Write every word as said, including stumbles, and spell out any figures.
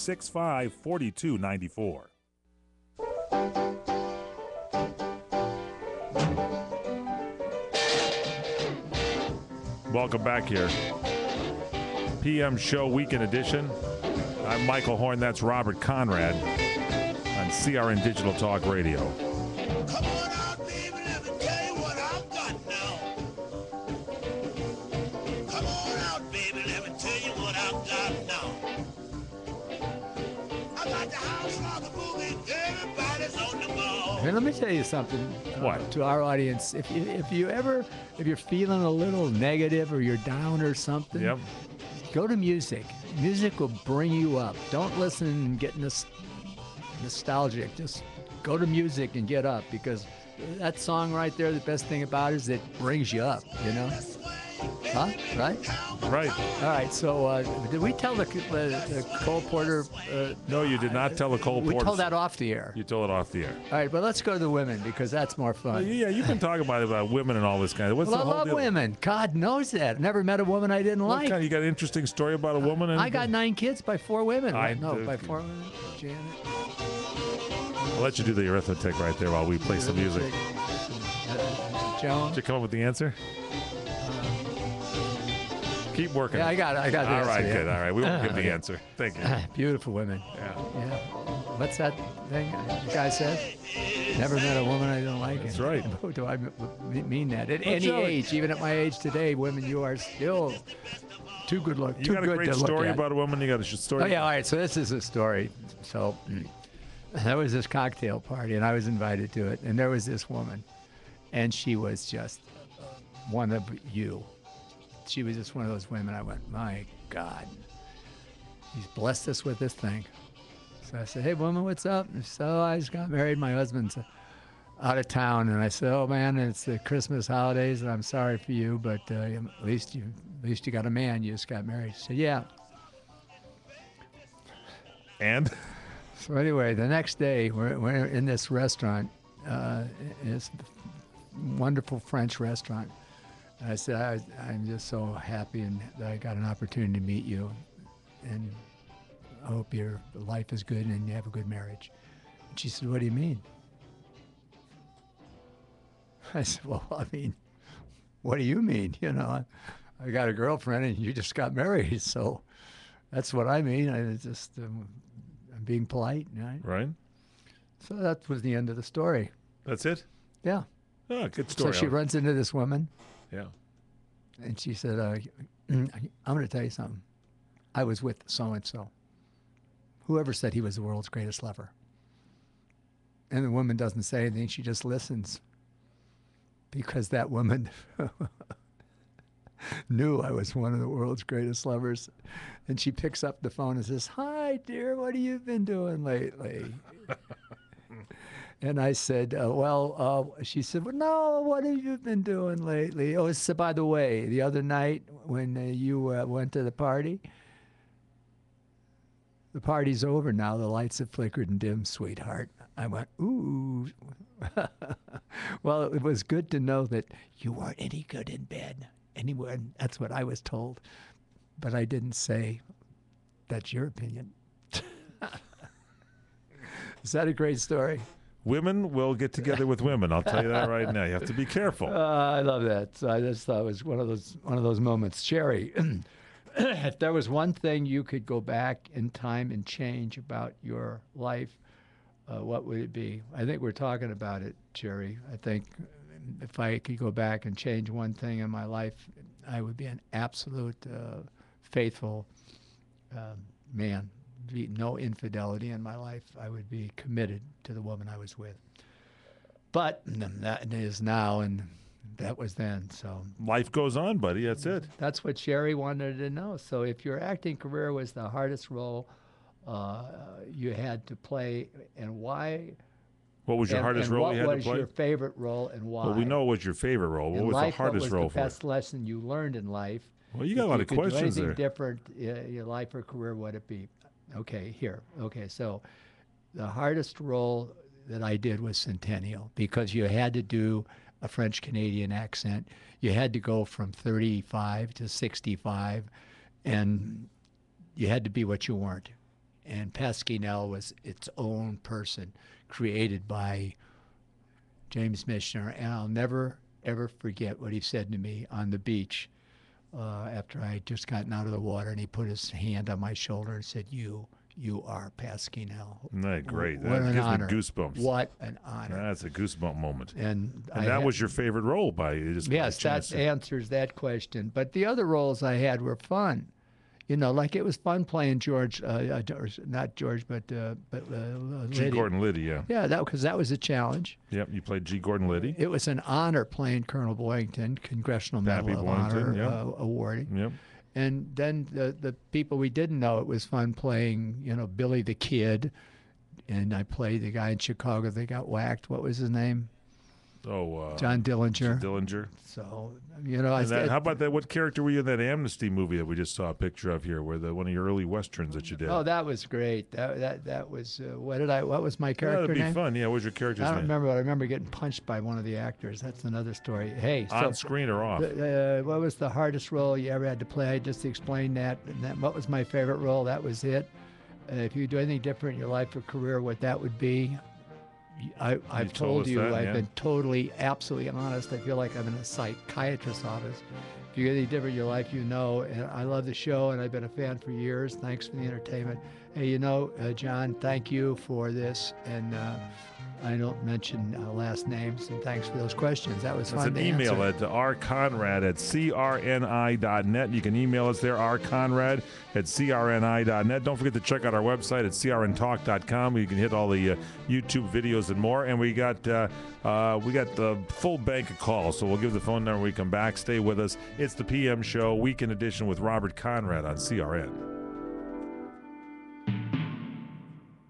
six five, four two nine four. Welcome back here. P M Show Weekend Edition. I'm Michael Horn. That's Robert Conrad on C R N Digital Talk Radio. Come on out, baby, let me tell you what I've got now. Come on out, baby, let me tell you what I've got now. I got the house on the movie, everybody's on the ball. Hey, let me tell you something. Uh, What? To our audience, if you if you ever if you're feeling a little negative or you're down or something, Yep. go to music. Music will bring you up. Don't listen and get nos- nostalgic. Just go to music and get up, because that song right there, the best thing about it is it brings you up, you know? Huh? Right? Right. All right, so uh, did we tell the, uh, the Cole Porter? Uh, No, you did not tell the Cole we Porter. told that off the air. You told it off the air. All right, but let's go to the women, because that's more Uh, fun. yeah, you've been talking about about women and all this kind of. What's Well, I the whole love deal? women. God knows that. Never met a woman I didn't What like. kind of- you got an interesting story about a woman? And I got nine kids by four women. I- no, uh, by four women. Janet. I'll let you do the arithmetic right there while we play some music. Uh, Joan. Did you come up with the answer? Keep working. Yeah, I got it. I got the All answer, right, yeah. good. All right, we won't give the Okay. answer. Thank you. Beautiful women. Yeah. Yeah. What's that thing the guy said? Never met a woman I didn't like. That's And- right. Oh, do I m- m- mean that? At Well, any Joey- age, even at my age today, women, you are still too good look. You too got a good great to look story at. about a woman. You got a sh- story. Oh, yeah, all right. So this is a story. So there was this cocktail party, and I was invited to it. And there was this woman, and she was just one of you. She was just one of those women. I went, my God, he's blessed us with this thing. So I said, hey, woman, what's up? And so I just got married. My husband's out of town. And I said, oh, man, it's the Christmas holidays, and I'm sorry for you, but uh, at least you at least you got a man. You just got married. She said, yeah. And So anyway, the next day, we're, we're in this restaurant, uh, this wonderful French restaurant. And I said, I, I'm just so happy and that I got an opportunity to meet you, and I hope your life is good and you have a good marriage. And she said, what do you mean? I said, well, I mean, what do you mean? You know, I, I got a girlfriend and you just got married, so that's what I mean. I just, um, I'm being polite, right? right. So that was the end of the story. That's it. Yeah. Oh, good story. So she runs into this woman, Yeah. and she said, uh, I'm going to tell you something. I was with so-and-so. Whoever said he was the world's greatest lover. And the woman doesn't say anything. She just listens. Because that woman knew I was one of the world's greatest lovers. And she picks up the phone and says, hi, dear, what have you been doing lately? And I said, uh, well, uh, she said, well, no, what have you been doing lately? Oh, so by the way, the other night when uh, you uh, went to the party, the party's over now. The lights have flickered and dimmed, sweetheart. I went, ooh. Well, it was good to know that you weren't any good in bed. Anyone, that's what I was told. But I didn't say, that's your opinion. Is that a great story? Women will get together with women. I'll tell you that right now. You have to be careful. Uh, I love that. So I just thought it was one of those one of those moments. Sherry, if there was one thing you could go back in time and change about your life, uh, what would it be? I think we're talking about it, Sherry. I think if I could go back and change one thing in my life, I would be an absolute uh, faithful uh, man. Be no infidelity in my life. I would be committed to the woman I was with. But that is now, and that was then. So Life goes on, buddy. That's it. that's what Sherry wanted to know. So if your acting career was the hardest role uh, you had to play, and why? What was your and, hardest and role what you had to was play? your favorite role, and why? Well, we know what your favorite role. What in was life, the hardest what was role the for you? best lesson you learned in life? Well, you got If a lot you of could do questions anything there. different, uh, your life or career, what it be? Okay, here. Okay, so the hardest role that I did was Centennial, because you had to do a French Canadian accent. You had to go from thirty-five to sixty-five, and you had to be what you weren't. and Pasquinel was its own person, created by James Michener, and I'll never ever forget what he said to me on the beach uh, after I had just gotten out of the water, and he put his hand on my shoulder and said, "You, you are Pasquinel." Isn't that great? What That an gives honor. me goosebumps. What an honor! That's a goosebump moment. And, And I that had- was your favorite role by just by yes, that chance. answers that question. But the other roles I had were fun. You know, like it was fun playing George, uh, uh, or not George, but uh, but uh, G. Liddy. Gordon Liddy, yeah. Yeah, that because that was a challenge. Yep, you played G. Gordon Liddy. It was an honor playing Colonel Boyington, Congressional Medal Pappy of Boyington, Honor yeah. uh, awardee. Yep. And then the the people we didn't know, it was fun playing, you know, Billy the Kid, and I played the guy in Chicago that got whacked. What was his name? Oh, uh, John Dillinger. Dillinger. So, you know, I And that, said, how about that? What character were you in that Amnesty movie that we just saw a picture of here, where the one of your early westerns that you did? oh, that was great. That that that was uh, what did I? What was my character That'd be name? fun. Yeah, what was your character's I don't name? remember, but I remember getting punched by one of the actors. That's another story. Hey, so On screen or off? uh, what was the hardest role you ever had to play? I just explained that. And that what was my favorite role? That was it. Uh, if you could do anything different in your life or career, what that would be? I, I've told told us you, that, I've yeah. been totally, absolutely honest. I feel like I'm in a psychiatrist's office. If you get anything different in your life, you know. And I love the show, and I've been a fan for years. Thanks for the entertainment. Hey, you know, uh, John, thank you for this. And uh, I don't mention uh, last names, and thanks for those questions. That was That's fun an to email answer. at rconrad at c r n i dot net. You can email us there, rconrad at c r n i dot net. Don't forget to check out our website at c r n talk dot com. You can hit all the uh, YouTube videos and more. And we got uh, uh, we got the full bank of calls, so we'll give the phone number when we come back. Stay with us. It's the P M Show, Weekend Edition with Robert Conrad on C R N.